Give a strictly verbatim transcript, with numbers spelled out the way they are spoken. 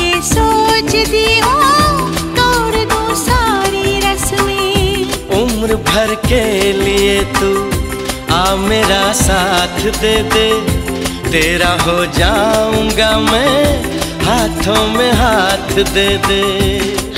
ये सोचती हूँ तोड़ दूँ सारी रस्में। उम्र भर के लिए तू आ मेरा साथ दे दे, तेरा हो जाऊंगा मैं, हाथों में हाथ दे दे।